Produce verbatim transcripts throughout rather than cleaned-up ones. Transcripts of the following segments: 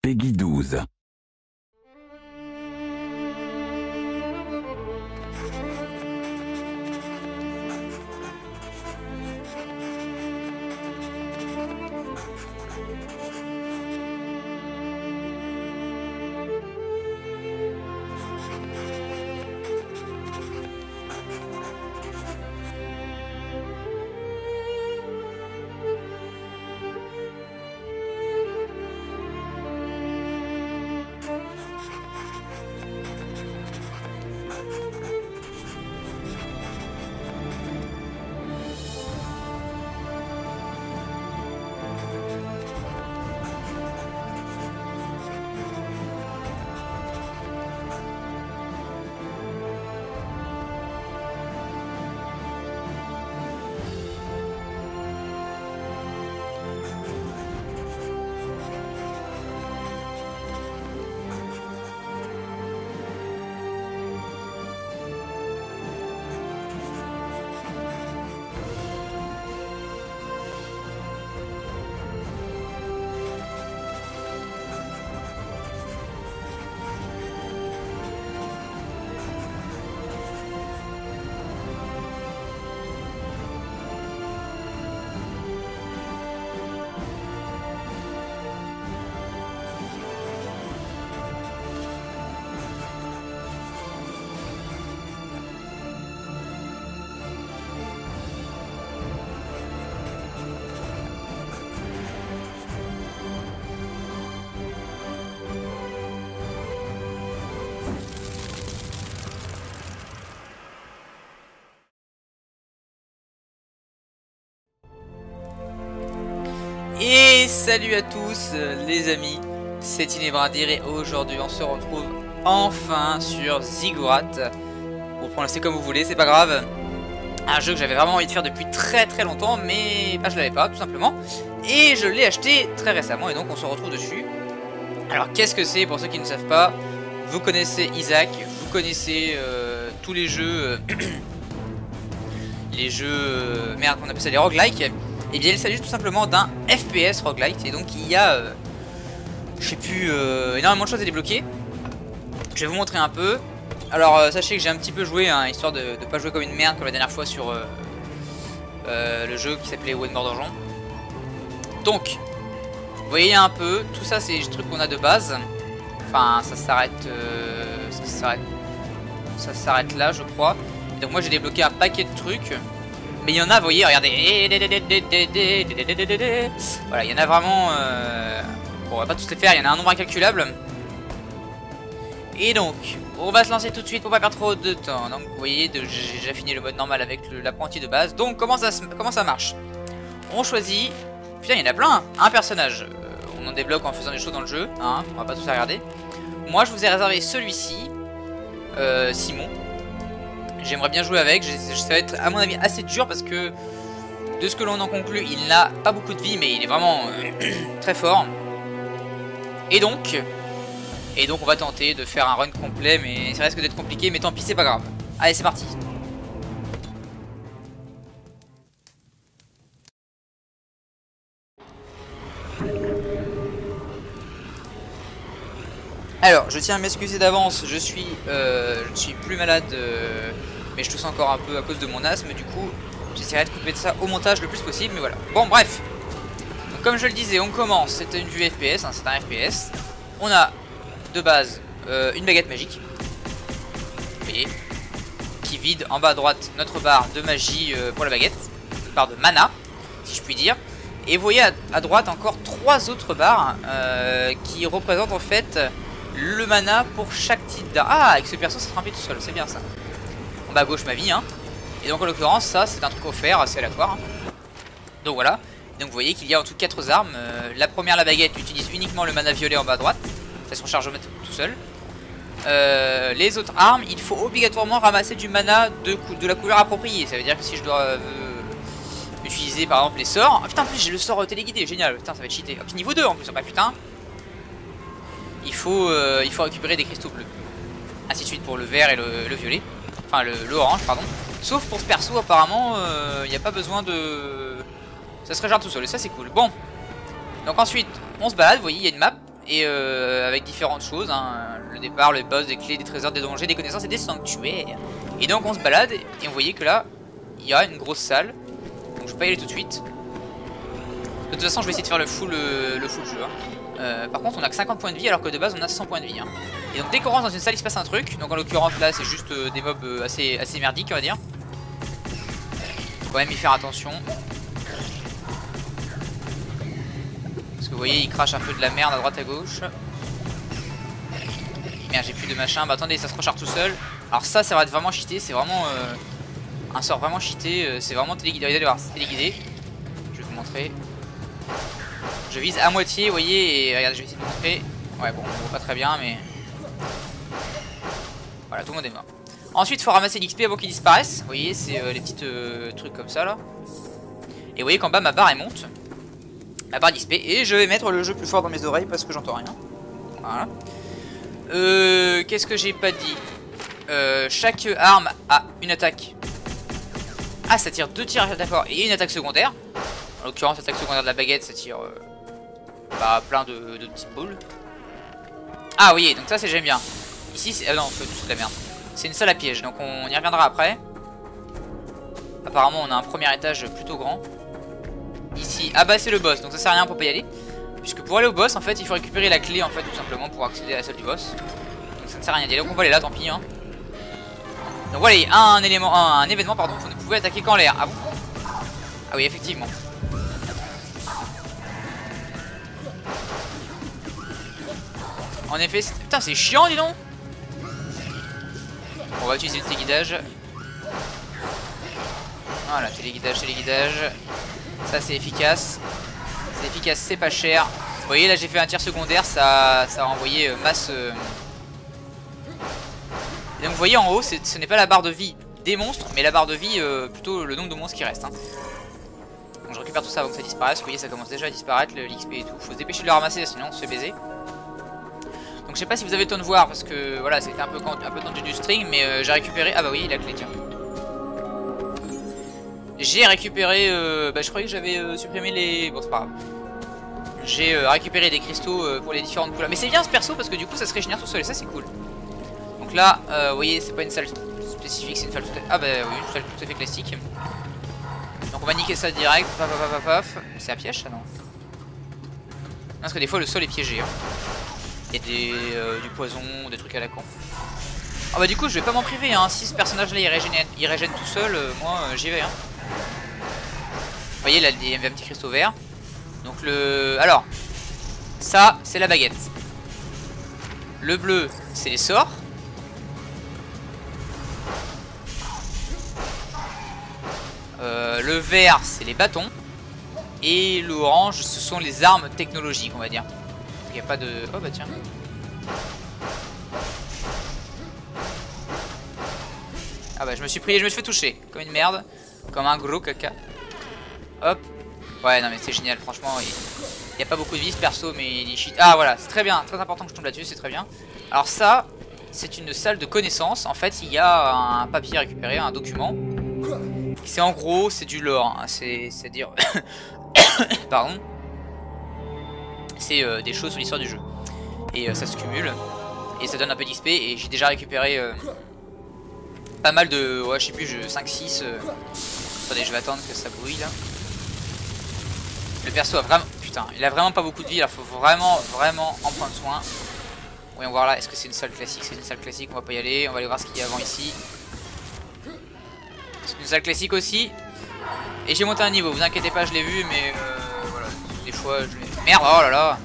Peggy douze. Et salut à tous les amis, c'est Inebradir et aujourd'hui on se retrouve enfin sur Ziggurat. Bon, pour l'instant comme vous voulez, c'est pas grave. Un jeu que j'avais vraiment envie de faire depuis très très longtemps, mais bah, je l'avais pas tout simplement. Et je l'ai acheté très récemment et donc on se retrouve dessus. Alors qu'est-ce que c'est pour ceux qui ne savent pas? Vous connaissez Isaac, vous connaissez euh, tous les jeux... Euh, les jeux... Euh, merde, on appelle ça les roguelikes. Et bien il s'agit tout simplement d'un F P S roguelite. Et donc il y a, euh, je sais plus, euh, énormément de choses à débloquer. Je vais vous montrer un peu. Alors euh, sachez que j'ai un petit peu joué, hein, histoire de ne pas jouer comme une merde comme la dernière fois sur euh, euh, le jeu qui s'appelait One More Donjon. Donc, vous voyez un peu, tout ça c'est des trucs qu'on a de base. Enfin ça s'arrête, euh, ça s'arrête, ça s'arrête là je crois. Et donc moi j'ai débloqué un paquet de trucs. Mais il y en a, vous voyez, regardez. Voilà, il y en a vraiment... Euh... Bon, on va pas tous les faire, il y en a un nombre incalculable. Et donc, on va se lancer tout de suite pour pas perdre trop de temps. Donc, vous voyez, j'ai déjà fini le mode normal avec l'apprenti de base. Donc, comment ça, comment ça marche? On choisit... Putain, il y en a plein. Un personnage. Euh, on en débloque en faisant des choses dans le jeu. Hein, on va pas tous les regarder. Moi, je vous ai réservé celui-ci. Euh, Simon. J'aimerais bien jouer avec, ça va être à mon avis assez dur parce que de ce que l'on en conclut, il n'a pas beaucoup de vie mais il est vraiment euh, très fort. Et donc, et donc on va tenter de faire un run complet mais ça risque d'être compliqué mais tant pis c'est pas grave. Allez c'est parti. Alors je tiens à m'excuser d'avance, je suis euh, je ne suis plus malade euh, mais je tousse encore un peu à cause de mon asthme. Du coup j'essaierai de couper de ça au montage le plus possible. Mais voilà, bon bref. Donc, comme je le disais, on commence, c'est une vue F P S, hein, c'est un F P S. On a de base euh, une baguette magique, vous voyez, qui vide en bas à droite notre barre de magie euh, pour la baguette, une barre de mana si je puis dire. Et vous voyez à, à droite encore trois autres barres euh, qui représentent en fait le mana pour chaque type d'arme. Ah, avec ce perso ça se remplit tout seul, c'est bien ça. En bas à gauche ma vie, hein. Et donc en l'occurrence ça c'est un truc offert assez aléatoire, hein. Donc voilà. Et donc vous voyez qu'il y a en tout quatre armes. euh, La première, la baguette, utilise uniquement le mana violet en bas à droite. Ça son chargement tout seul. euh, Les autres armes, il faut obligatoirement ramasser du mana de, de la couleur appropriée. Ça veut dire que si je dois euh, utiliser par exemple les sorts. Ah putain, en plus j'ai le sort téléguidé, génial. Putain, ça va être cheaté. Ah, puis niveau deux en plus, oh, bah putain. Il faut, euh, il faut récupérer des cristaux bleus. Ainsi de suite pour le vert et le, le violet. Enfin le, le orange, pardon. Sauf pour ce perso apparemment, il euh, n'y a pas besoin de... Ça se régénère tout seul et ça c'est cool. Bon. Donc ensuite, on se balade, vous voyez, il y a une map. Et euh, avec différentes choses, hein. Le départ, le boss, des clés, des trésors, des dangers, des connaissances et des sanctuaires. Et donc on se balade et on voyait que là, il y a une grosse salle. Donc je vais pas y aller tout de suite. De toute façon je vais essayer de faire le full, le, le full jeu. Hein. Euh, par contre on a que cinquante points de vie alors que de base on a cent points de vie. Hein. Et donc dès qu'on rentre dans une salle il se passe un truc. Donc en l'occurrence là c'est juste euh, des mobs euh, assez, assez merdiques on va dire. Faut quand même y faire attention. Parce que vous voyez il crache un peu de la merde à droite à gauche. Merde j'ai plus de machin. Bah attendez ça se recharge tout seul. Alors ça ça va être vraiment cheaté. C'est vraiment euh, un sort vraiment cheaté. euh, C'est vraiment téléguidé. Vous allez voir c'est téléguidé. Je vais vous montrer. Je vise à moitié, vous voyez, et regardez, je vais essayer de vous montrer. Ouais, bon, on voit pas très bien, mais... Voilà, tout le monde est mort. Ensuite, il faut ramasser l'X P avant qu'il disparaisse. Vous voyez, c'est euh, les petits euh, trucs comme ça, là. Et vous voyez qu'en bas, ma barre, elle monte. Ma barre d'X P. Et je vais mettre le jeu plus fort dans mes oreilles parce que j'entends rien. Voilà. Euh, Qu'est-ce que j'ai pas dit euh, Chaque arme a une attaque. Ah, ça tire deux tirs d'accord. Et une attaque secondaire. En l'occurrence, l'attaque secondaire de la baguette, ça tire euh, bah, plein de, de petites boules. Ah oui, donc ça c'est j'aime bien. Ici, c'est... Ah non, c'est de la merde. C'est une salle à piège, donc on y reviendra après. Apparemment, on a un premier étage plutôt grand. Ici, ah bah c'est le boss, donc ça sert à rien pour pas y aller. Puisque pour aller au boss, en fait, il faut récupérer la clé, en fait, tout simplement, pour accéder à la salle du boss. Donc ça ne sert à rien d'y aller, donc on va aller là, tant pis. Hein. Donc voilà, il y a un, élément, un, un événement, pardon, vous ne pouvez attaquer qu'en l'air. Ah bon? Ah oui, effectivement. En effet, putain c'est chiant dis donc. On va utiliser le téléguidage. Voilà, téléguidage, téléguidage. Ça c'est efficace. C'est efficace, c'est pas cher. Vous voyez là j'ai fait un tir secondaire, ça, ça a envoyé euh, masse. Euh... Et donc vous voyez en haut, ce n'est pas la barre de vie des monstres, mais la barre de vie euh, plutôt le nombre de monstres qui restent. Hein. Donc je récupère tout ça avant que ça disparaisse. Vous voyez ça commence déjà à disparaître, l'X P et tout. Faut se dépêcher de le ramasser sinon on se fait baiser. Donc je sais pas si vous avez le temps de voir parce que voilà c'était un peu, un peu tendu du string mais euh, j'ai récupéré, ah bah oui la clé tiens. J'ai récupéré, euh, bah je croyais que j'avais euh, supprimé les, bon c'est pas grave. J'ai euh, récupéré des cristaux euh, pour les différentes couleurs. Mais c'est bien ce perso parce que du coup ça se régénère tout seul et ça c'est cool. Donc là euh, vous voyez c'est pas une salle spécifique, c'est une salle tout à fait... Ah bah oui une salle tout à fait classique. Donc on va niquer ça direct, paf paf paf paf. C'est un piège ça non? Non parce que des fois le sol est piégé hein. Et des, euh, du poison, des trucs à la con. Ah bah du coup je vais pas m'en priver hein. Si ce personnage là il régène, il régène tout seul, euh, moi euh, j'y vais hein. Vous voyez là il y avait un petit cristaux vert. Donc le... Alors ça c'est la baguette. Le bleu c'est les sorts. euh, Le vert c'est les bâtons. Et l'orange ce sont les armes technologiques on va dire. Il n'y a pas de... Oh bah tiens. Ah bah je me suis pris, je me suis fait toucher. Comme une merde. Comme un gros caca. Hop. Ouais non mais c'est génial franchement. Il n'y a pas beaucoup de vie ce perso mais il est shit. Ah voilà c'est très bien. Très important que je tombe là-dessus c'est très bien. Alors ça c'est une salle de connaissances. En fait il y a un papier récupéré, un document. C'est en gros c'est du lore. Hein. C'est dire... Pardon. C'est euh, des choses sur l'histoire du jeu. Et euh, ça se cumule. Et ça donne un peu d'X P. Et j'ai déjà récupéré euh, pas mal de... Ouais je sais plus, cinq six. Euh... Attendez je vais attendre que ça brouille là. Le perso a vraiment... Putain il a vraiment pas beaucoup de vie. Il faut vraiment vraiment en prendre soin. Voyons voir là. Est-ce que c'est une salle classique? C'est une salle classique. On va pas y aller. On va aller voir ce qu'il y a avant ici. C'est une salle classique aussi. Et j'ai monté un niveau. Vous inquiétez pas je l'ai vu. Mais euh, voilà. Des fois je l'ai... Merde, oh là là.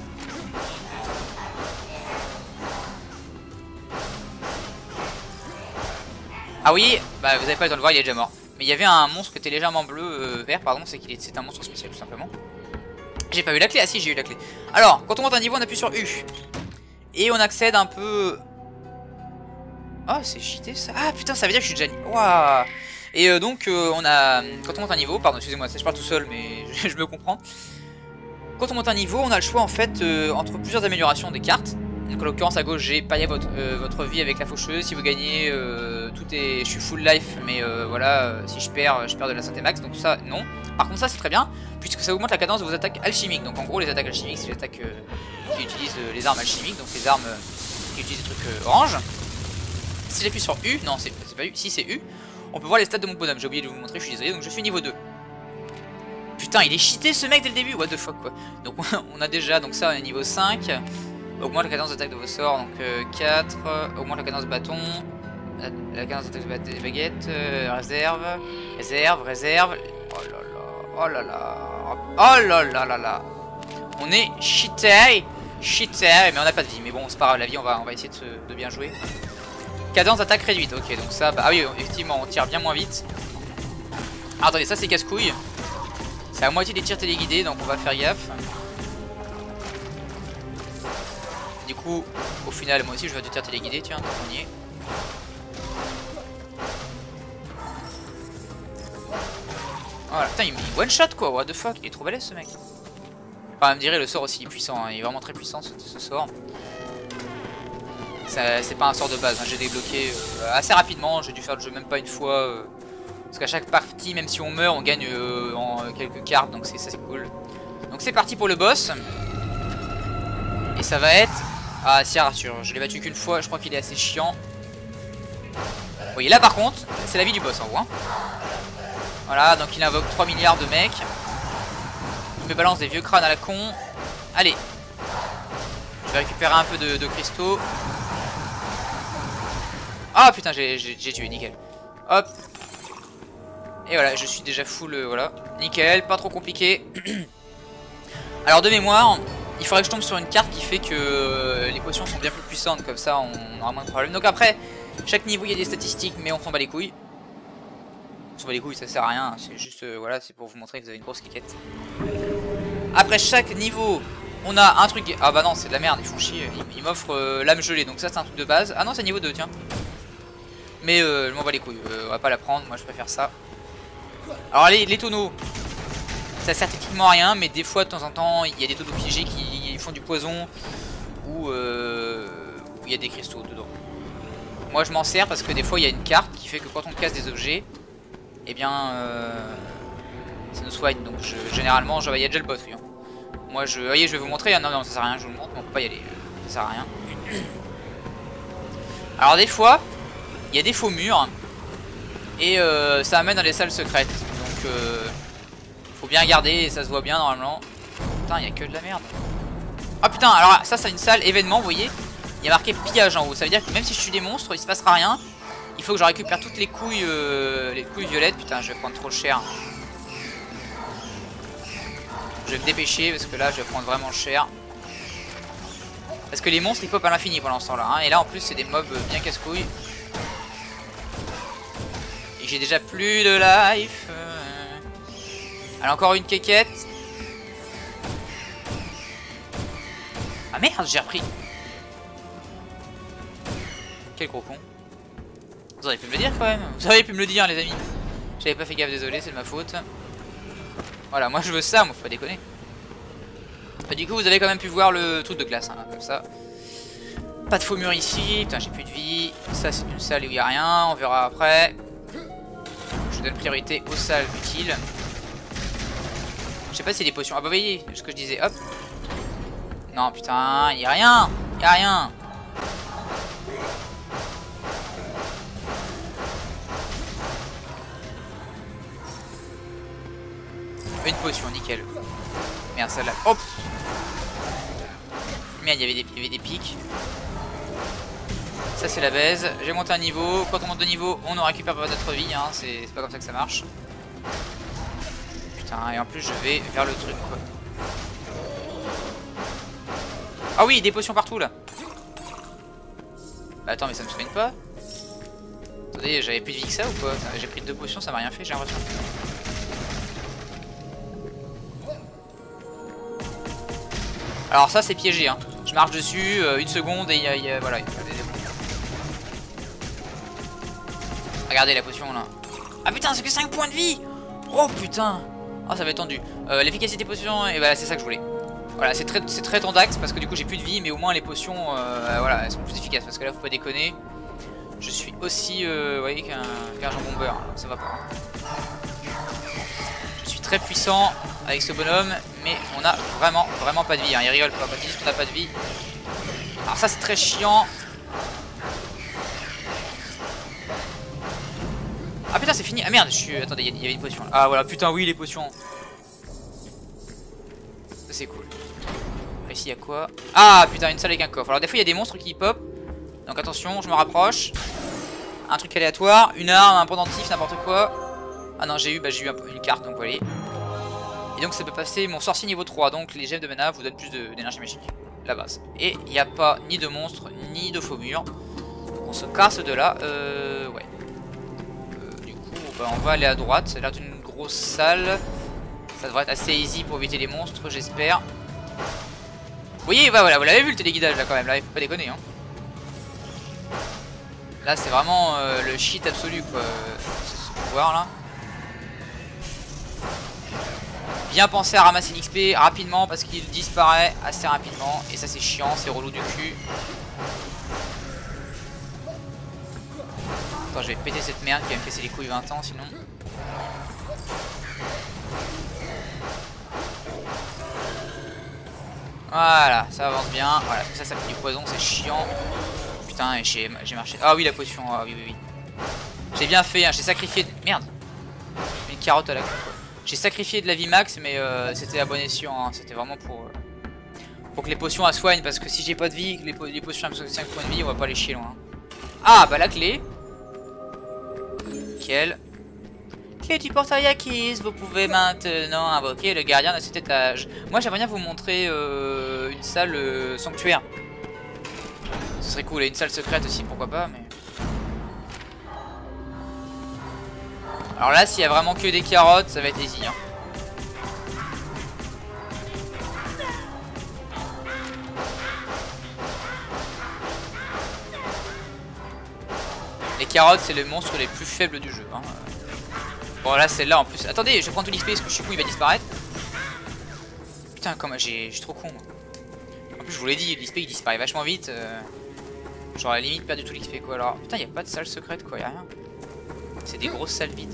Ah oui, bah vous avez pas le temps de voir, il est déjà mort. Mais il y avait un monstre qui était légèrement bleu, euh, vert, pardon, c'est qu'il est, c'est un monstre spécial tout simplement. J'ai pas eu la clé, ah si j'ai eu la clé. Alors, quand on monte un niveau, on appuie sur U. Et on accède un peu... Oh, c'est cheaté ça. Ah putain, ça veut dire que je suis déjà... Waouh. Et euh, donc, euh, on a... Quand on monte un niveau, pardon, excusez-moi, je parle tout seul, mais je me comprends. Quand on monte un niveau, on a le choix en fait euh, entre plusieurs améliorations des cartes. Donc en l'occurrence à gauche j'ai paillé votre, euh, votre vie avec la faucheuse. Si vous gagnez, euh, tout est, je suis full life, mais euh, voilà, euh, si je perds, je perds de la santé max. Donc ça non. Par contre ça c'est très bien, puisque ça augmente la cadence de vos attaques alchimiques. Donc en gros les attaques alchimiques c'est les attaques euh, qui utilisent euh, les armes alchimiques, donc les armes euh, qui utilisent des trucs euh, orange. Si j'appuie sur U, non c'est pas U, si c'est U, on peut voir les stats de mon bonhomme. J'ai oublié de vous montrer, je suis désolé, donc je suis niveau deux. Putain il est cheaté ce mec dès le début, what the fuck quoi. Donc on a déjà, donc ça on est niveau cinq. Augmente la cadence d'attaque de vos sorts, donc euh, quatre, euh, augmente la cadence de bâton, la, la cadence d'attaque de baguette, euh, réserve, réserve, réserve, oh là là, oh là là, oh là là là là, on est cheaté, cheaté, mais on n'a pas de vie, mais bon c'est pas grave, la vie on va, on va essayer de, de bien jouer. Cadence d'attaque réduite, ok donc ça, bah, ah oui effectivement on tire bien moins vite. Ah, attendez ça c'est casse-couille, c'est à moitié des tirs téléguidés donc on va faire gaffe. Du coup, au final, moi aussi je vais du tir téléguidé, tiens, on y est. Voilà, putain, il me one shot quoi, what the fuck, il est trop balèze ce mec. Enfin, me dirait, le sort aussi est puissant, hein. Il est vraiment très puissant ce, ce sort. C'est pas un sort de base, hein. J'ai débloqué euh, assez rapidement, j'ai dû faire le jeu même pas une fois. Euh, parce qu'à chaque partie, même si on meurt, on gagne euh, en euh, quelques cartes, donc c'est cool. Donc c'est parti pour le boss. Et ça va être... Ah si Arthur, je l'ai battu qu'une fois, je crois qu'il est assez chiant. Vous voyez là par contre, c'est la vie du boss en gros. Hein. Voilà, donc il invoque trois milliards de mecs. Il me balance des vieux crânes à la con. Allez. Je vais récupérer un peu de, de cristaux. Ah putain, j'ai tué, nickel. Hop. Et voilà, je suis déjà full, euh, voilà. Nickel, pas trop compliqué. Alors de mémoire... Il faudrait que je tombe sur une carte qui fait que euh, les potions sont bien plus puissantes, comme ça on aura moins de problèmes. Donc après, chaque niveau il y a des statistiques, mais on s'en bat les couilles. On s'en bat les couilles, ça sert à rien, c'est juste, euh, voilà, c'est pour vous montrer que vous avez une grosse cliquette. Après chaque niveau, on a un truc... Ah bah non, c'est de la merde, ils font chier, ils, ils m'offrent euh, l'âme gelée, donc ça c'est un truc de base. Ah non, c'est niveau deux, tiens. Mais euh, je m'en bats les couilles, euh, on va pas la prendre, moi je préfère ça. Alors les, les tonneaux... Ça sert techniquement à rien, mais des fois de temps en temps il y a des tonneaux piégés qui font du poison ou euh, il y a des cristaux dedans. Moi je m'en sers parce que des fois il y a une carte qui fait que quand on casse des objets, eh bien euh, ça nous soigne. Donc je, généralement, il y a déjà le boss. Oui, hein. Moi je. Vous voyez, je vais vous montrer. Ah, non, non, ça sert à rien, je vous le montre, on peut pas y aller. Ça sert à rien. Alors des fois, il y a des faux murs et euh, ça amène dans les salles secrètes. Donc euh, faut bien regarder et ça se voit bien normalement. Putain, il y a que de la merde. Ah putain, alors ça c'est une salle événement, vous voyez. Il y a marqué pillage en haut. Ça veut dire que même si je tue des monstres, il se passera rien. Il faut que je récupère toutes les couilles, euh, les couilles violettes. Putain, je vais prendre trop cher. Je vais me dépêcher parce que là je vais prendre vraiment cher. Parce que les monstres ils pop à l'infini pendant ce temps là hein. Et là en plus c'est des mobs bien casse-couilles. Et j'ai déjà plus de life. Allez, encore une quéquette. Ah merde, j'ai repris. Quel gros con. Vous auriez pu me le dire quand même. Vous auriez pu me le dire les amis. J'avais pas fait gaffe, désolé, c'est de ma faute. Voilà, moi je veux ça, moi faut pas déconner. Bah, du coup vous avez quand même pu voir le truc de glace, hein, comme ça. Pas de faux mur ici, putain j'ai plus de vie. Ça c'est une salle où il n'y a rien, on verra après. Je donne priorité aux salles utiles. Je sais pas si c'est des potions. Ah bah vous voyez ce que je disais, hop. Non putain, il n'y a rien. Il n'y a rien. Une potion, nickel. Merde, celle-là. Hop. Merde, il y avait des, il y avait des pics. Ça, c'est la baise. J'ai monté un niveau. Quand on monte de niveau, on ne récupère pas notre vie. Hein. C'est pas comme ça que ça marche. Putain, et en plus, je vais vers le truc, quoi. Ah oui, des potions partout, là. Bah attends, mais ça me soigne pas. Attendez, j'avais plus de vie que ça ou quoi? J'ai pris deux potions, ça m'a rien fait, j'ai l'impression. Alors ça c'est piégé hein. Je marche dessus, euh, une seconde et il y a, y a voilà. Y a des... Regardez la potion là. Ah putain c'est que cinq points de vie. Oh putain. Oh ça va être tendu. euh, L'efficacité potion, et voilà c'est ça que je voulais. Voilà, c'est très, c'est très tendax parce que du coup j'ai plus de vie, mais au moins les potions, euh, voilà, elles sont plus efficaces parce que là faut pas déconner. Je suis aussi, euh, vous voyez, qu'un qu'un jambon beurre, ça va pas. Je suis très puissant avec ce bonhomme, mais on a vraiment, vraiment pas de vie. Hein. Il rigole pas, quand ils disent qu'on a pas de vie. Alors ça c'est très chiant. Ah putain c'est fini. Ah merde, je suis... Attendez, il y avait une potion là. Ah voilà, putain oui les potions. Ça c'est cool. Ici il y a quoi? Ah putain, une salle avec un coffre. Alors des fois il y a des monstres qui pop. Donc attention, je me rapproche. Un truc aléatoire, une arme, un pendentif, n'importe quoi. Ah non, j'ai eu, bah, j'ai eu un, une carte, donc voilà. Et donc ça peut passer mon sorcier niveau trois. Donc les gemmes de mana vous donnent plus d'énergie magique. La base. Et il n'y a pas ni de monstres, ni de faux murs. On se casse de là. Euh... Ouais. Euh, du coup, bah, on va aller à droite. Ça a l'air d'une grosse salle. Ça devrait être assez easy pour éviter les monstres, j'espère. Vous voyez, bah, voilà, vous l'avez vu le téléguidage là quand même. Là, il faut pas déconner. Hein. Là c'est vraiment euh, le shit absolu quoi, ce pouvoir là. Bien penser à ramasser l'X P rapidement parce qu'il disparaît assez rapidement. Et ça c'est chiant, c'est relou du cul. Attends, je vais péter cette merde qui va me casser les couilles vingt ans sinon. Voilà, ça avance bien. Voilà, tout ça ça fait du poison, c'est chiant. Putain, j'ai marché. Ah oui, la potion. Ah oui, oui, oui. J'ai bien fait. Hein. J'ai sacrifié. Merde. Une carotte à la coupe. J'ai sacrifié de la vie max, mais euh, c'était à bon escient. Hein. C'était vraiment pour euh, pour que les potions elles soignent. Parce que si j'ai pas de vie, que les, po les potions à cinq points de vie, on va pas les chier loin. Ah, bah la clé. Nickel. Clé du portail acquise. Vous pouvez maintenant invoquer le gardien de cet étage. Moi, j'aimerais bien vous montrer euh, une salle euh, sanctuaire. Ce serait cool, et une salle secrète aussi, pourquoi pas, mais... Alors là, s'il y a vraiment que des carottes, ça va être easy. Hein. Les carottes, c'est le monstre les plus faibles du jeu. Hein. Bon, là, celle-là, en plus... Attendez, je vais prendre tout l'X P, parce que je suis con, il va disparaître. Putain, comment j'ai... Je suis trop con, moi. En plus, je vous l'ai dit, l'X P, il disparaît vachement vite. Euh... Genre à la limite perdu tout l'X P quoi. Alors putain y a pas de salle secrète quoi, y a rien. C'est des grosses salles vides.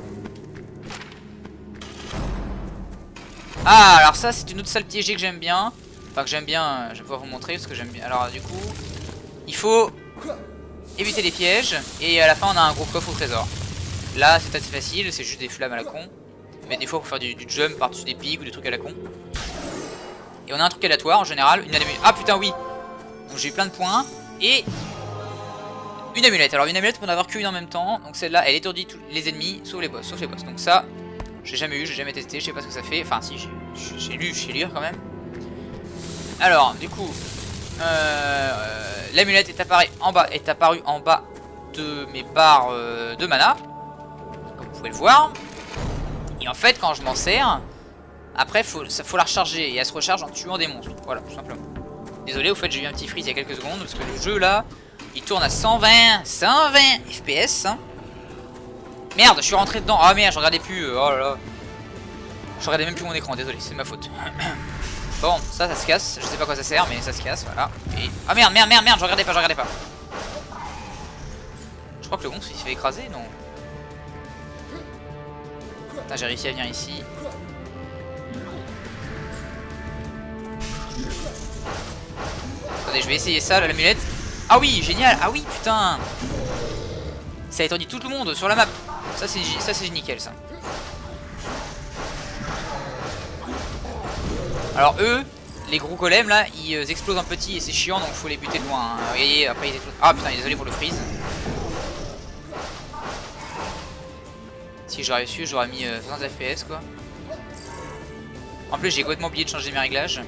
Ah alors ça c'est une autre salle piégée que j'aime bien. Enfin que j'aime bien, je vais pouvoir vous montrer parce que j'aime bien. Alors du coup il faut éviter les pièges. Et à la fin on a un gros coffre au trésor. Là c'est assez facile, c'est juste des flammes à la con. Mais des fois pour faire du, du jump par dessus des pics ou des trucs à la con. Et on a un truc aléatoire en général, une amulette. Ah putain oui. Donc j'ai eu plein de points. Et une amulette. Alors une amulette on peut en avoir qu'une en même temps. Donc celle-là elle étourdit tous les ennemis sauf les boss. Sauf les boss. Donc ça j'ai jamais eu, j'ai jamais testé, je sais pas ce que ça fait. Enfin si j'ai lu, je sais lire quand même. Alors du coup euh, l'amulette est apparue en bas, est apparue en bas de mes barres euh, de mana. Comme vous pouvez le voir. Et en fait quand je m'en sers, après faut, ça, faut la recharger. Et elle se recharge en tuant des monstres. Voilà tout simplement. Désolé, au fait j'ai eu un petit freeze il y a quelques secondes parce que le jeu là il tourne à cent vingt F P S hein. Merde, je suis rentré dedans. Ah merde, je regardais plus. Oh là là. Je regardais même plus mon écran, désolé, c'est de ma faute. Bon, ça, ça se casse. Je sais pas quoi ça sert, mais ça se casse, voilà. Et... Ah merde, merde, merde, merde, je regardais pas, je regardais pas. Je crois que le monstre il s'est fait écraser, non? Putain, j'ai réussi à venir ici. Attendez, je vais essayer ça, l'amulette. Ah oui, génial. Ah oui, putain. Ça a étourdi tout le monde sur la map. Ça c'est ça c'est nickel ça. Alors eux, les gros golems là, ils euh, explosent en petit et c'est chiant donc faut les buter de loin. Hein. Regardez, après ils explosent. Ah putain, désolé pour le freeze. Si j'aurais su, j'aurais mis euh, soixante F P S quoi. En plus j'ai complètement oublié de changer mes réglages.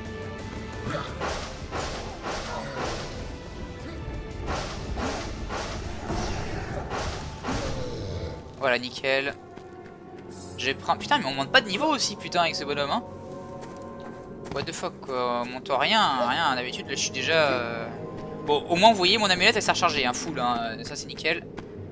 Voilà, nickel. J'ai pris... Putain, mais on monte pas de niveau aussi, putain, avec ce bonhomme, hein. What the fuck, quoi. On monte rien, rien. D'habitude, là, je suis déjà... Euh... Bon, au moins, vous voyez, mon amulette, elle s'est rechargée, hein, full, hein. Ça, c'est nickel.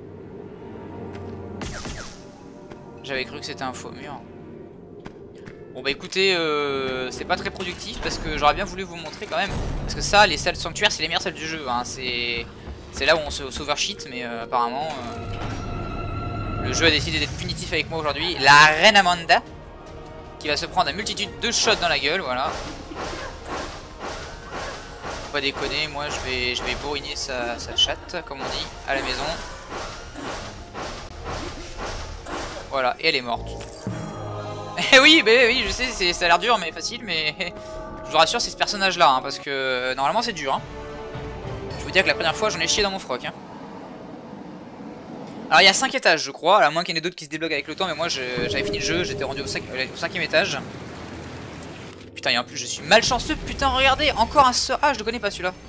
J'avais cru que c'était un faux mur. Bon bah écoutez, euh, c'est pas très productif parce que j'aurais bien voulu vous montrer quand même. Parce que ça, les salles sanctuaires, c'est les meilleures salles du jeu. Hein. C'est là où on se s'overshit, mais euh, apparemment, euh, le jeu a décidé d'être punitif avec moi aujourd'hui. La reine Amanda, qui va se prendre une multitude de shots dans la gueule, voilà. Faut pas déconner, moi je vais, je vais bourriner sa, sa chatte, comme on dit, à la maison. Voilà, et elle est morte. Eh oui, bah oui, je sais, ça a l'air dur, mais facile, mais je vous rassure, c'est ce personnage-là, hein, parce que normalement c'est dur. Hein. Je vous dire que la première fois, j'en ai chié dans mon froc. Hein. Alors il y a cinq étages, je crois, à moins qu'il y en ait d'autres qui se débloquent avec le temps, mais moi j'avais fini le jeu, j'étais rendu au, cinq, au cinquième étage. Putain, et en plus je suis malchanceux, putain, regardez, encore un sort. Ah, je le connais pas celui-là.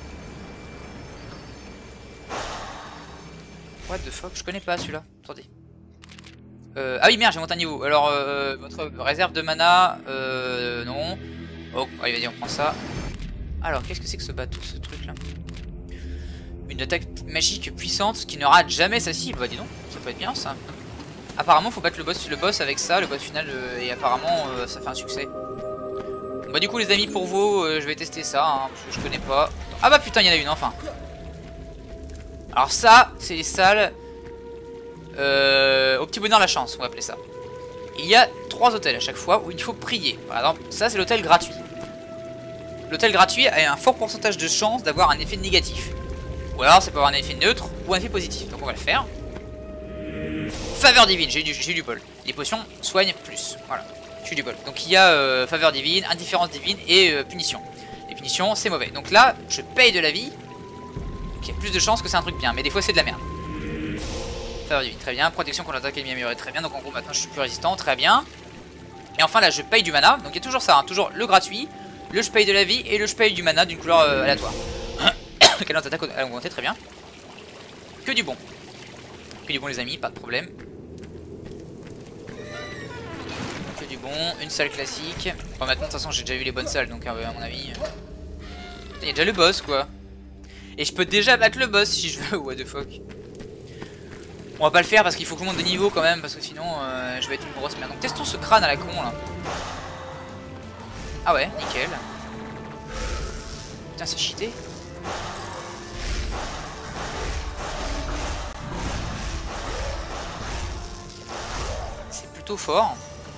What the fuck, je connais pas celui-là, attendez. Euh, ah oui merde, j'ai monté un niveau. Alors euh, votre réserve de mana, euh, non. Oh, allez vas-y on prend ça. Alors qu'est-ce que c'est que ce bateau, ce truc là? Une attaque magique puissante qui ne rate jamais sa cible. Bah dis donc, ça peut être bien ça. Apparemment faut battre le boss, le boss avec ça, le boss final, euh, et apparemment euh, ça fait un succès. Bah du coup les amis, pour vous, euh, je vais tester ça, hein, parce que je connais pas. Ah bah putain, il y en a une enfin. Alors ça, c'est les salles... Euh, au petit bonheur la chance, on va appeler ça. Il y a trois hôtels à chaque fois où il faut prier. Par exemple, ça c'est l'hôtel gratuit. L'hôtel gratuit a un fort pourcentage de chance d'avoir un effet négatif. Ou alors ça peut avoir un effet neutre ou un effet positif. Donc on va le faire. Faveur divine, j'ai eu, eu du bol. Les potions soignent plus. Voilà, j'ai eu du bol. Donc il y a euh, faveur divine, indifférence divine et euh, punition. Les punitions c'est mauvais. Donc là, je paye de la vie. Donc il y a plus de chances que c'est un truc bien. Mais des fois c'est de la merde. Très bien, protection contre l'attaque ennemie améliorée, très bien. Donc en gros maintenant je suis plus résistant, très bien. Et enfin là je paye du mana, donc il y a toujours ça, hein, toujours le gratuit, le je paye de la vie et le je paye du mana d'une couleur euh, aléatoire. Quelle notre attaque a augmenté, très bien. Que du bon. Que du bon les amis, pas de problème. Que du bon, une salle classique. Bon maintenant de toute façon j'ai déjà eu les bonnes salles, donc euh, à mon avis... Il y a déjà le boss quoi. Et je peux déjà battre le boss si je veux, what the fuck. On va pas le faire parce qu'il faut que je monte de niveau quand même, parce que sinon euh, je vais être une grosse merde. Donc testons ce crâne à la con là. Ah ouais, nickel. Putain, c'est cheaté. C'est plutôt fort.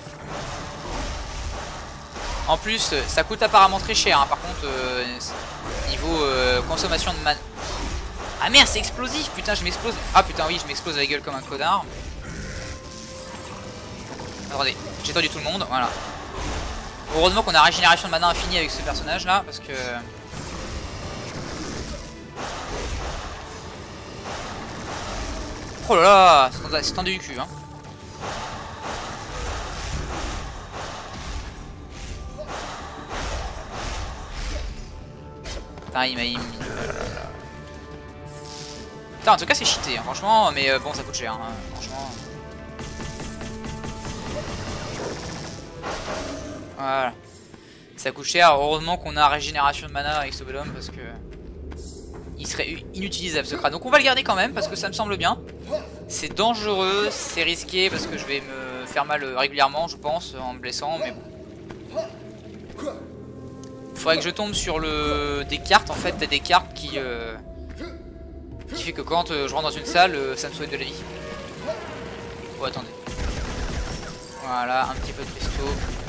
En plus, ça coûte apparemment très cher. Hein. Par contre, euh, niveau euh, consommation de mana... Ah merde, c'est explosif, putain, je m'explose. Ah putain, oui, je m'explose la gueule comme un connard. Attendez, j'ai tendu tout le monde, voilà. Heureusement qu'on a régénération de mana infinie avec ce personnage là, parce que... Oh là là, c'est tendu du cul, hein. Putain, il m'a... Il... Putain, en tout cas c'est cheaté, hein, franchement, mais euh, bon ça coûte cher, hein, franchement. Voilà. Ça coûte cher, heureusement qu'on a régénération de mana avec ce bonhomme parce que... Il serait inutilisable ce crâne. Donc on va le garder quand même parce que ça me semble bien. C'est dangereux, c'est risqué parce que je vais me faire mal régulièrement je pense en me blessant, mais bon. Il faudrait que je tombe sur le... des cartes en fait, t'as des cartes qui... Euh... qui fait que quand euh, je rentre dans une salle, euh, ça me souhaite de la vie. Oh attendez. Voilà, un petit peu de pesto.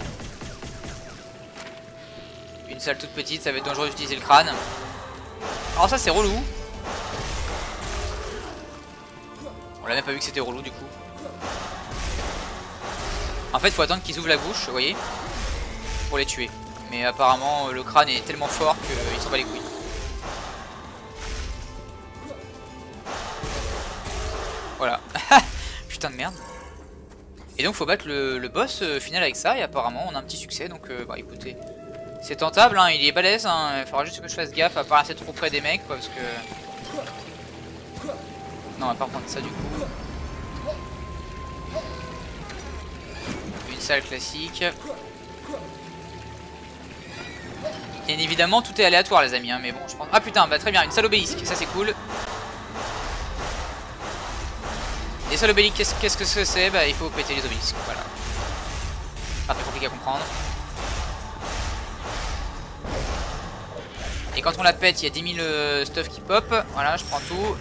Une salle toute petite, ça va être dangereux d'utiliser le crâne. Alors ça c'est relou. On l'a même pas vu que c'était relou du coup. En fait faut attendre qu'ils ouvrent la bouche, vous voyez, pour les tuer. Mais apparemment le crâne est tellement fort qu'il s'en bat les couilles. Voilà. Putain de merde. Et donc faut battre le, le boss euh, final avec ça. Et apparemment on a un petit succès. Donc euh, bah écoutez, c'est tentable hein, il est balèze hein. Il faudra juste que je fasse gaffe à pas rester trop près des mecs quoi, parce que... Non on va pas prendre ça du coup. Une salle classique. Bien évidemment tout est aléatoire les amis hein, mais bon je pense... Ah putain bah très bien, une salle obélisque, ça c'est cool. Et ça l'obélisque, qu'est-ce que c'est? Bah il faut péter les obélisques, voilà. Pas très compliqué. compliqué à comprendre. Et quand on la pète, il y a dix mille euh, stuff qui pop. Voilà, je prends tout.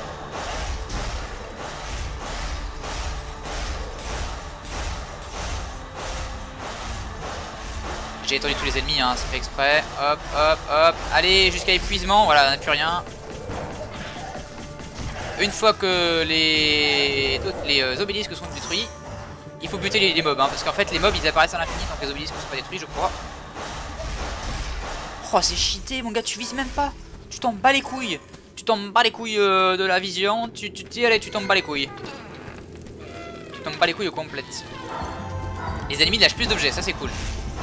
J'ai étendu tous les ennemis, hein, ça fait exprès. Hop, hop, hop. Allez, jusqu'à épuisement. Voilà, on n'a plus rien. Une fois que les, les euh, obélisques sont détruits, il faut buter les, les mobs. Hein, parce qu'en fait, les mobs ils apparaissent à l'infini tant que les obélisques ne sont pas détruits, je crois. Oh, c'est cheaté, mon gars, tu vises même pas. Tu t'en bats les couilles. Tu t'en bats les couilles euh, de la vision. Tu tu allez, tu t'en bats les couilles. Tu t'en bats les couilles au complète. Les ennemis lâchent plus d'objets, ça c'est cool.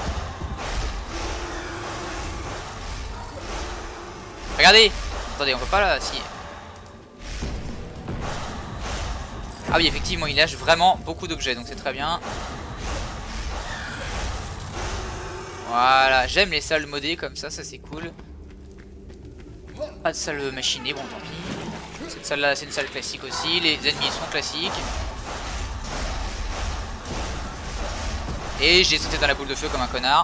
Regardez. Attendez, on peut pas là, si. Ah oui, effectivement, il lâche vraiment beaucoup d'objets, donc c'est très bien. Voilà, j'aime les salles modées comme ça, ça c'est cool. Pas de salle machinée, bon tant pis. Cette salle là, c'est une salle classique aussi, les ennemis sont classiques. Et j'ai sauté dans la boule de feu comme un connard.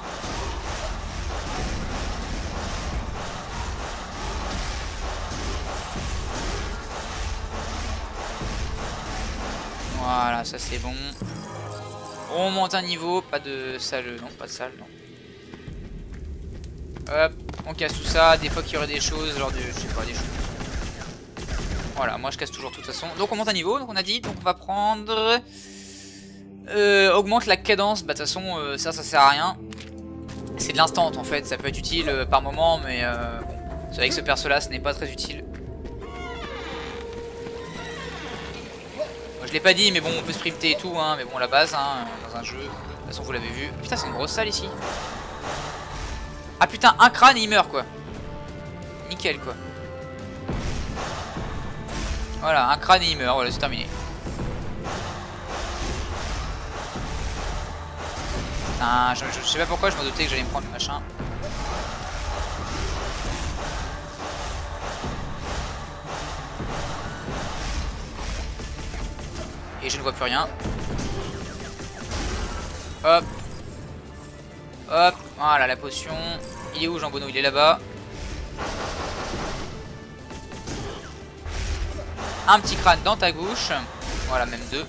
Voilà, ça c'est bon. On monte un niveau, pas de salle, non, pas de salle, non. Hop, on casse tout ça, des fois qu'il y aurait des choses, genre de, je sais pas, des choses. Voilà, moi je casse toujours de toute façon. Donc on monte un niveau, donc on a dit, donc on va prendre... Euh, augmente la cadence, bah de toute façon euh, ça, ça sert à rien. C'est de l'instant en fait, ça peut être utile euh, par moment, mais euh, bon, c'est vrai que ce perso là, ce n'est pas très utile. Moi, je l'ai pas dit, mais bon, on peut sprinter et tout, hein, mais bon, la base, hein, dans un jeu, de toute façon vous l'avez vu. Putain, c'est une grosse salle ici. Ah putain, un crâne et il meurt quoi. Nickel quoi. Voilà, un crâne et il meurt, voilà, c'est terminé. Putain, je, je, je sais pas pourquoi je m'en doutais que j'allais me prendre le machin. Et je ne vois plus rien. Hop. Hop, voilà la potion. Il est où Jean Bonneau? Il est là-bas. Un petit crâne dans ta bouche. Voilà, même deux.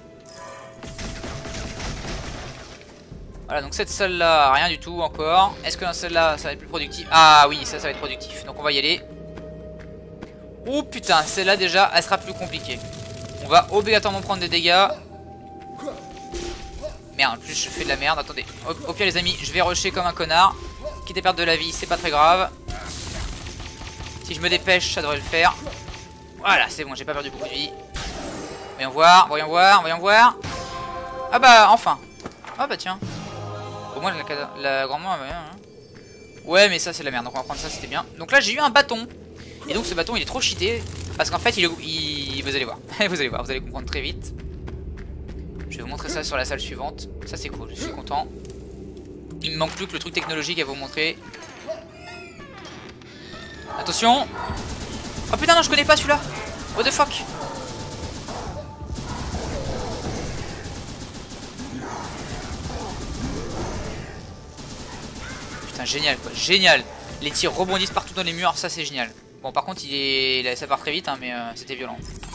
Voilà, donc cette salle là, rien du tout encore. Est-ce que dans celle-là, ça va être plus productif? Ah oui, ça, ça va être productif. Donc on va y aller. Oh putain, celle-là déjà, elle sera plus compliquée. On va obligatoirement prendre des dégâts. Merde, en plus je fais de la merde. Attendez, au, au pire les amis, je vais rusher comme un connard. Quitte à perdre de la vie, c'est pas très grave. Si je me dépêche, ça devrait le faire. Voilà, c'est bon, j'ai pas perdu beaucoup de vie. Voyons voir, voyons voir, voyons voir. Ah bah, enfin. Ah bah tiens. Au moins la, la grand-mère... Ouais, mais ça c'est la merde, donc on va prendre ça, c'était bien. Donc là j'ai eu un bâton. Et donc ce bâton il est trop cheaté. Parce qu'en fait, il, il, vous allez voir. Vous allez voir, vous allez comprendre très vite. Je vais vous montrer ça sur la salle suivante. Ça c'est cool, je suis content. Il me manque plus que le truc technologique à vous montrer. Attention. Oh putain non, je connais pas celui-là. What the fuck. Putain, génial quoi, génial. Les tirs rebondissent partout dans les murs, ça c'est génial. Bon par contre il est... ça part très vite hein, mais euh, c'était violent.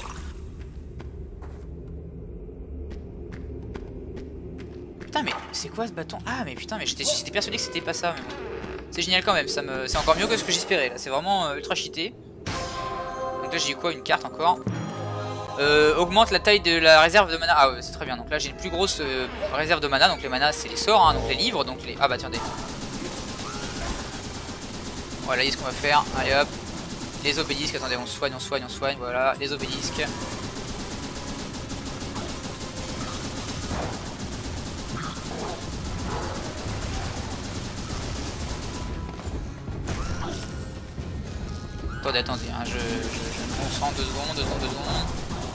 Putain mais c'est quoi ce bâton? Ah mais putain mais j'étais persuadé que c'était pas ça mais bon. C'est génial quand même, ça me... c'est encore mieux que ce que j'espérais là, c'est vraiment euh, ultra cheaté. Donc là j'ai eu quoi? Une carte encore. euh, Augmente la taille de la réserve de mana. Ah ouais c'est très bien, donc là j'ai une plus grosse euh, réserve de mana. Donc les manas c'est les sorts, hein, donc les livres, donc les... Ah bah attendez. Voilà, voyez ce qu'on va faire, allez hop. Les obélisques, attendez, on soigne, on soigne, on soigne, voilà, les obélisques. Attendez, attendez, hein, je, je, je me concentre deux secondes, deux secondes, deux secondes.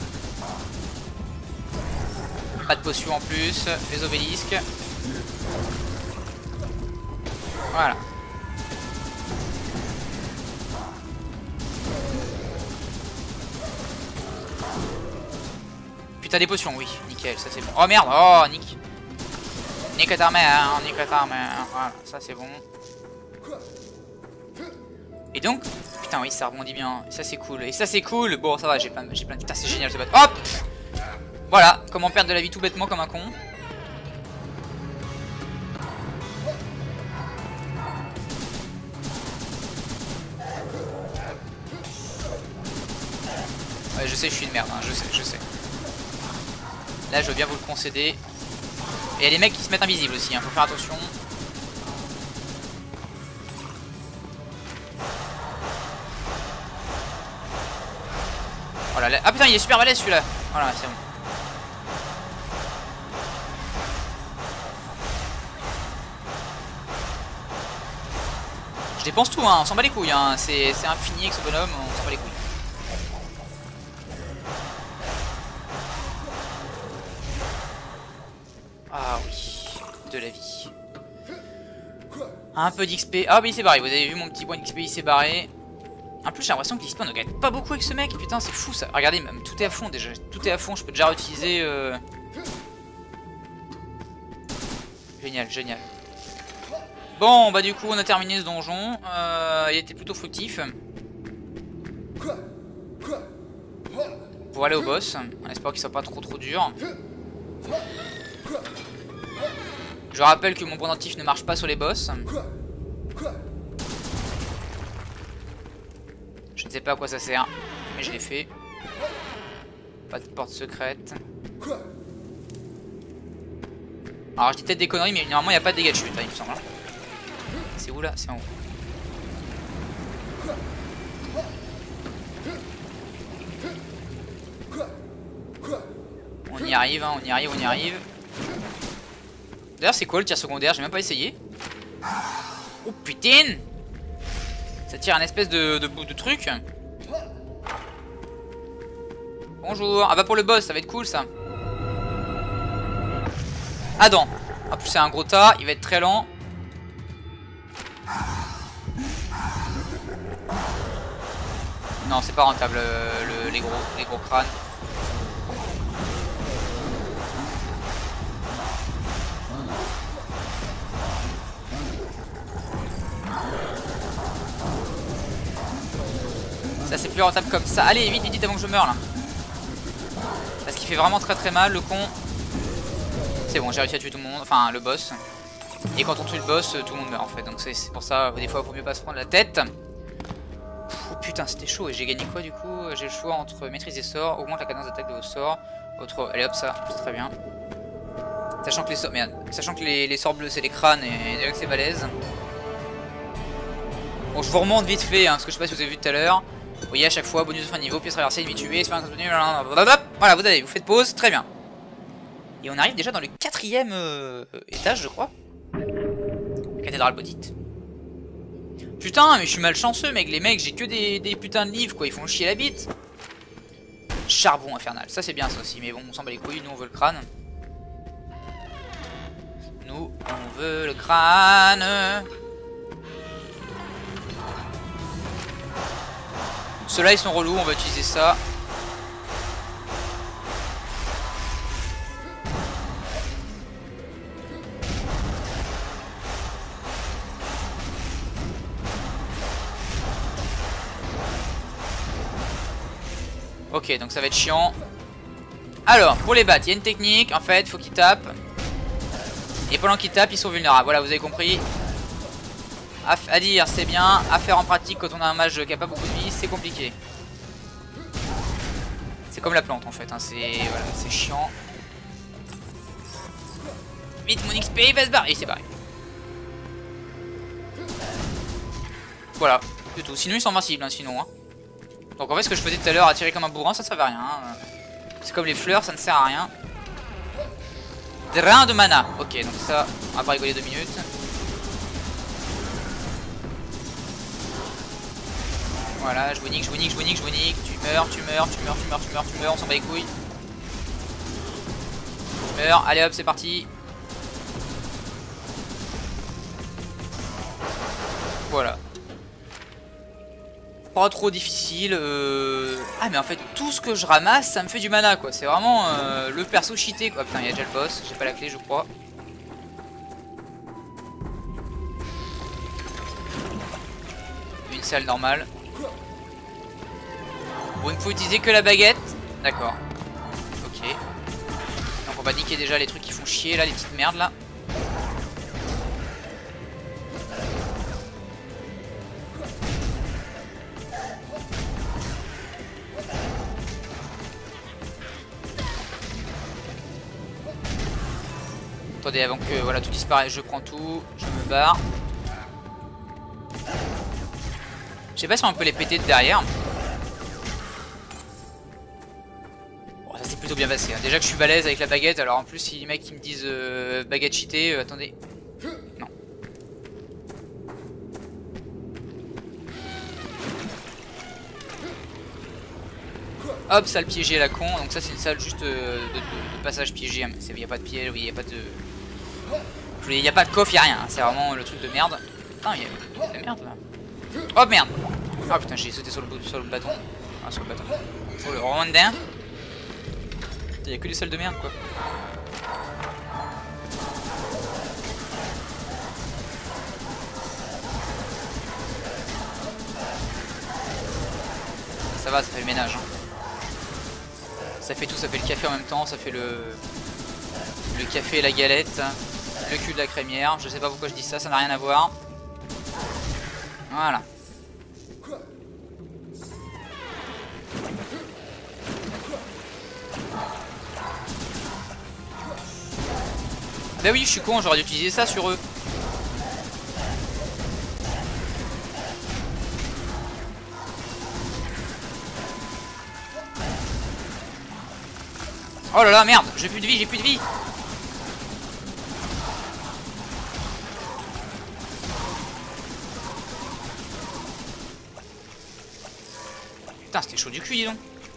Pas de potion en plus, les obélisques. Voilà. T'as des potions, oui, nickel, ça c'est bon. Oh merde, oh, nick. Nique ta mère, nique ta mère. Voilà, ça c'est bon. Et donc, putain oui, ça rebondit bien. Et ça c'est cool. Et ça c'est cool. Bon, ça va, j'ai plein, j'ai plein. Putain, c'est génial ce battle. Hop. Voilà, comment perdre de la vie tout bêtement comme un con. Ouais, je sais, je suis une merde, hein, je sais, je sais. Là, je veux bien vous le concéder. Et il y a les mecs qui se mettent invisibles aussi, hein, faut faire attention. Voilà, là... Ah putain, il est super balèze celui-là. Voilà, c'est bon. Je dépense tout, hein, on s'en bat les couilles, hein. C'est infini avec ce bonhomme, on s'en bat les couilles. Ah oui, de la vie. Un peu d'X P. Ah bah il s'est barré, vous avez vu mon petit point d'X P, il s'est barré. En plus j'ai l'impression que l'X P on ne gagne pas beaucoup avec ce mec, putain c'est fou ça. Regardez, même tout est à fond déjà, tout est à fond, je peux déjà réutiliser... Euh... Génial, génial. Bon bah du coup on a terminé ce donjon, euh, il était plutôt fructif. Pour aller au boss, en espérant qu'il soit pas trop trop dur. Je rappelle que mon pendentif ne marche pas sur les boss. Je ne sais pas à quoi ça sert, mais je l'ai fait. Pas de porte secrète. Alors je dis peut-être des conneries, mais normalement il n'y a pas de dégâts de chute, hein, il me semble. C'est où là? C'est en haut. On y arrive, hein, on y arrive, on y arrive. D'ailleurs c'est quoi le tir secondaire? J'ai même pas essayé. Oh putain! Ça tire un espèce de, de, de truc. Bonjour. Ah bah pour le boss ça va être cool ça. Adam. En plus c'est un gros tas, il va être très lent. Non c'est pas rentable le, les, gros, les gros crânes. Ça c'est plus rentable comme ça. Allez vite vite vite avant que je meure là. Parce qu'il fait vraiment très très mal le con. C'est bon, j'ai réussi à tuer tout le monde, enfin le boss. Et quand on tue le boss, tout le monde meurt en fait. Donc c'est pour ça, des fois il vaut mieux pas se prendre la tête. Oh putain c'était chaud. Et j'ai gagné quoi du coup? J'ai le choix entre maîtrise des sorts, augmente la cadence d'attaque de vos sorts. Autre... Allez hop ça, c'est très bien. Sachant que les sorts, merde. Sachant que les, les sorts bleus c'est les crânes et, et c'est balèze. Bon je vous remonte vite fait hein, parce que je sais pas si vous avez vu tout à l'heure. Vous voyez à chaque fois, bonus de fin de niveau, pièce traversée, ennemi tué, expérience obtenue, voilà, vous avez, vous faites pause, très bien. Et on arrive déjà dans le quatrième euh, étage, je crois. La cathédrale maudite. Putain, mais je suis malchanceux, mec, les mecs, j'ai que des, des putains de livres, quoi, ils font chier la bite. Charbon infernal, ça c'est bien ça aussi, mais bon, on s'en bat les couilles, nous on veut le crâne. Nous, on veut le crâne. Ceux-là ils sont relous, on va utiliser ça. Ok, donc ça va être chiant. Alors, pour les battre, il y a une technique, en fait, faut qu'ils tapent. Et pendant qu'ils tapent, ils sont vulnérables. Voilà, vous avez compris. À, à dire, c'est bien. À faire en pratique quand on a un mage qui a pas beaucoup de vie, c'est compliqué. C'est comme la plante en fait, hein. C'est voilà, c'est chiant. Vite, mon X P il va se barrer. Et c'est barré. Voilà, c'est tout. Sinon ils sont invincibles, hein, sinon. Hein. Donc en fait, ce que je faisais tout à l'heure, à tirer comme un bourrin, ça ne servait à rien. Hein. C'est comme les fleurs, ça ne sert à rien. Drain de mana. Ok, donc ça, on va pas rigoler deux minutes. Voilà, je vous nique, je vous nique, je vous nique, je vous nique. Tu meurs, tu meurs, tu meurs, tu meurs, tu meurs, tu meurs, on s'en bat les couilles. Tu meurs, allez hop, c'est parti. Voilà. Pas trop difficile. Euh... Ah, mais en fait, tout ce que je ramasse, ça me fait du mana quoi. C'est vraiment euh, le perso cheaté quoi. Putain, il y a déjà le boss, j'ai pas la clé, je crois. passer à le normal. Bon, il ne faut utiliser que la baguette. D'accord. Ok. Donc on va niquer déjà les trucs qui font chier là, les petites merdes là. Attendez, avant que voilà tout disparaisse, je prends tout, je me barre. Je sais pas si on peut les péter de derrière. Bon, ça s'est plutôt bien passé. Hein. Déjà que je suis balèze avec la baguette, alors en plus si les mecs qui me disent euh, baguette cheatée, euh, attendez. Non. Hop, salle piégée à la con. Donc ça c'est une salle juste euh, de, de, de passage piégé. Il n'y a pas de piège, oui, il n'y a pas de... Il n'y a pas de coffre, il n'y a rien. Hein. C'est vraiment le truc de merde. Putain, il y a de la merde là. Oh merde. Ah putain, j'ai sauté sur le, sur le bâton. Ah, sur le bâton. Sur le rondin. Il n'y a que des salles de merde quoi. Ça va, ça fait le ménage. Hein. Ça fait tout, ça fait le café en même temps, ça fait le, le café et la galette. Le cul de la crémière, je sais pas pourquoi je dis ça, ça n'a rien à voir. Voilà. Ah bah oui, je suis con, j'aurais dû utiliser ça sur eux. Oh là là, merde, j'ai plus de vie, j'ai plus de vie. Putain, c'était chaud du cul, dis donc.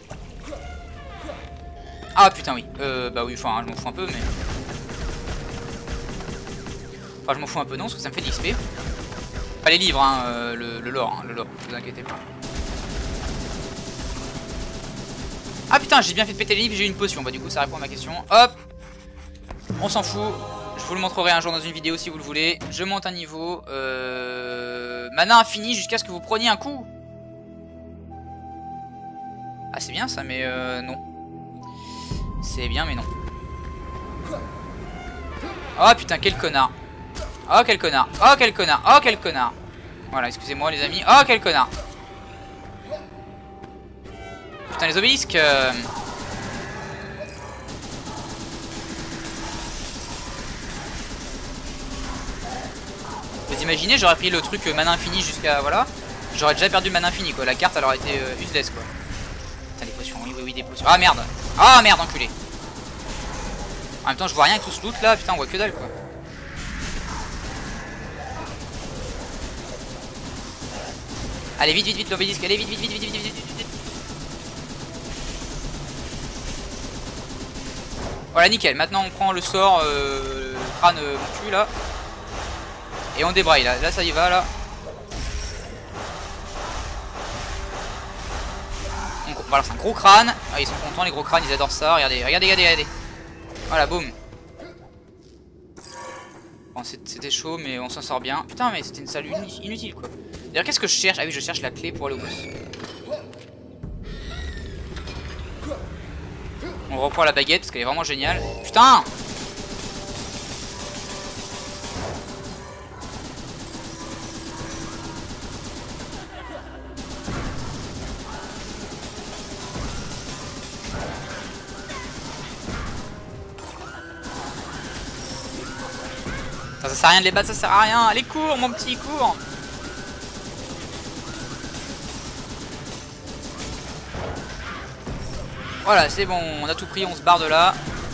Ah putain, oui. Euh, bah oui, enfin, je m'en fous un peu, mais... Enfin, je m'en fous un peu, non, parce que ça me fait de l'X P. Pas les livres, hein, euh, le, le lore, hein, le lore, ne vous inquiétez pas. Ah putain, j'ai bien fait de péter les livres, j'ai eu une potion. Bah du coup, ça répond à ma question. Hop. On s'en fout. Je vous le montrerai un jour dans une vidéo si vous le voulez. Je monte un niveau. Euh... Mana infini jusqu'à ce que vous preniez un coup. Ah c'est bien ça, mais euh, non. C'est bien, mais non. Oh putain, quel connard. Oh quel connard. Oh quel connard. Oh quel connard. Voilà, excusez-moi les amis. Oh quel connard. Putain les obélisques. Euh... Vous imaginez, j'aurais pris le truc mana infini jusqu'à... Voilà. J'aurais déjà perdu mana infini quoi. La carte elle aurait été euh, useless quoi. Putain les potions, oui oui oui des potions. Ah merde. Ah merde enculé. En même temps je vois rien avec tout ce loot là. Putain on voit que dalle quoi. Allez vite vite vite l'obélisque. Allez vite vite vite vite vite vite vite vite. Voilà nickel. Maintenant on prend le sort euh, le crâne euh, mon cul là. Et on débraille là. Là ça y va là. Voilà, c'est un gros crâne. Ah, ils sont contents les gros crânes, ils adorent ça. Regardez, regardez, regardez, regardez. Voilà, boum. Bon, c'était chaud, mais on s'en sort bien. Putain, mais c'était une salle inutile quoi. D'ailleurs, qu'est-ce que je cherche? Ah oui, je cherche la clé pour aller au boss. On reprend la baguette parce qu'elle est vraiment géniale. Putain! Ça, ça sert à rien de les battre, ça sert à rien. Allez, cours, mon petit, cours. Voilà, c'est bon, on a tout pris, on se barre de là.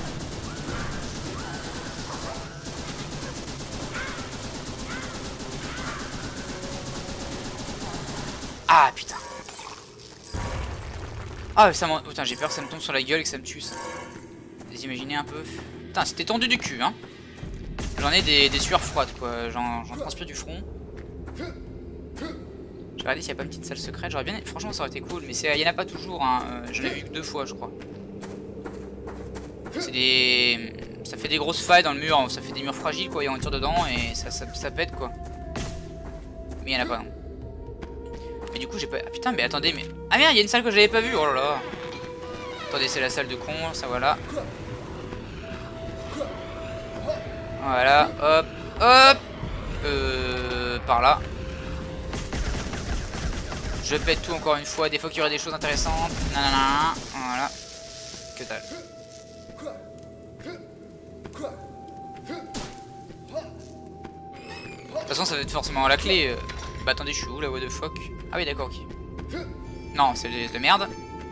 Ah putain. Ah ça m'en... Putain, j'ai peur que ça me tombe sur la gueule et que ça me tue ça. Vous imaginez un peu. Putain, c'était tendu du cul hein. J'en ai des, des sueurs froides quoi, j'en transpire du front. Je vais regarder s'il n'y a pas une petite salle secrète, j'aurais bien... Franchement ça aurait été cool, mais il n'y en a pas toujours hein. J'en ai vu que deux fois je crois. C'est des... Ça fait des grosses failles dans le mur, ça fait des murs fragiles quoi, et on tire dedans et ça, ça, ça pète quoi. Mais il n'y en a pas non. du coup j'ai pas... Ah putain mais attendez mais... Ah merde il y a une salle que j'avais pas vue. Oh là là. Attendez c'est la salle de con. Ça voilà. Voilà. Hop. Hop. Euh... Par là. Je pète tout encore une fois. Des fois qu'il y aurait des choses intéressantes. Nanana. Voilà. Que dalle. De toute façon ça va être forcément la clé. Bah attendez je suis où là, what the fuck? Ah oui d'accord ok. Non c'est de merde.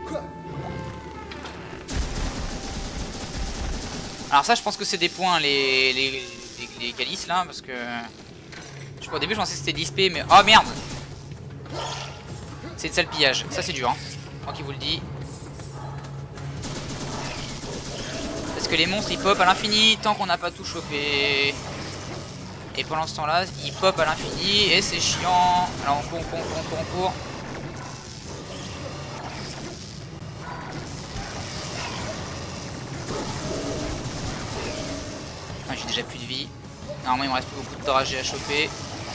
Alors ça je pense que c'est des points les, les, les, les calices là. Parce que je sais pas, au début je pensais que c'était dix P mais... Oh merde. C'est de sale pillage, ça c'est dur hein. Tant qu'il vous le dit. Parce que les monstres ils pop à l'infini tant qu'on n'a pas tout chopé. Et pendant ce temps là ils pop à l'infini et c'est chiant. Alors on court, on court, on court, on court. Ah, j'ai déjà plus de vie. Normalement il me reste plus beaucoup de dragées à choper.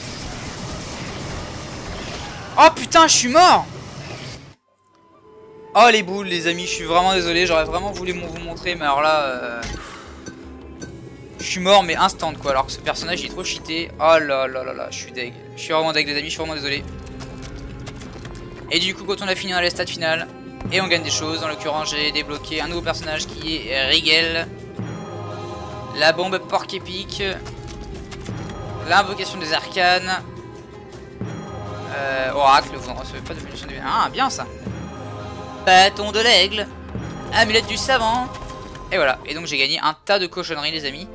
Oh putain je suis mort. Oh les boules les amis, je suis vraiment désolé. J'aurais vraiment voulu vous montrer mais alors là euh... je suis mort mais instant quoi. Alors que ce personnage il est trop cheaté. Oh là là là là, je suis deg. Je suis vraiment deg les amis, je suis vraiment désolé. Et du coup quand on a fini on a les stats finales. Et on gagne des choses. En l'occurrence j'ai débloqué un nouveau personnage qui est Rigel. La bombe porc épique. L'invocation des arcanes. Euh, Oracle, vous ne recevez pas de munitions de... Ah bien ça. Bâton de l'aigle. Amulette du savant. Et voilà, et donc j'ai gagné un tas de cochonneries les amis.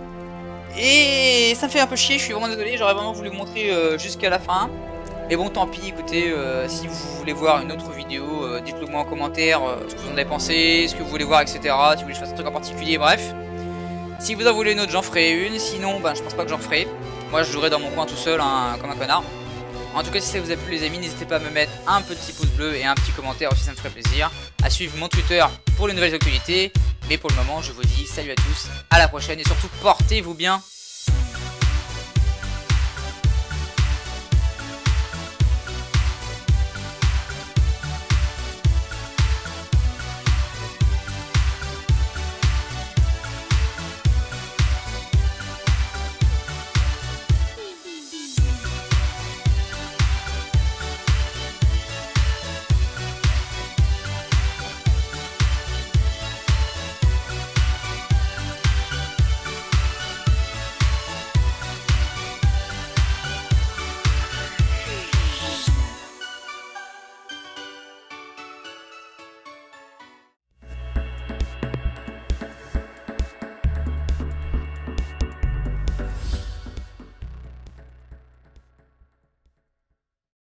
Et ça me fait un peu chier, je suis vraiment désolé. J'aurais vraiment voulu vous montrer euh, jusqu'à la fin. Mais bon tant pis, écoutez, euh, si vous voulez voir une autre vidéo, euh, dites-le moi en commentaire euh, ce que vous en avez pensé, ce que vous voulez voir, et cetera. Si vous voulez que je fasse un truc en particulier, bref. Si vous en voulez une autre, j'en ferai une. Sinon, ben, je pense pas que j'en ferai. Moi je jouerai dans mon coin tout seul, hein, comme un connard. En tout cas si ça vous a plu les amis, n'hésitez pas à me mettre un petit pouce bleu et un petit commentaire aussi, ça me ferait plaisir. À suivre mon Twitter pour les nouvelles actualités. Mais pour le moment je vous dis salut à tous, à la prochaine et surtout portez-vous bien.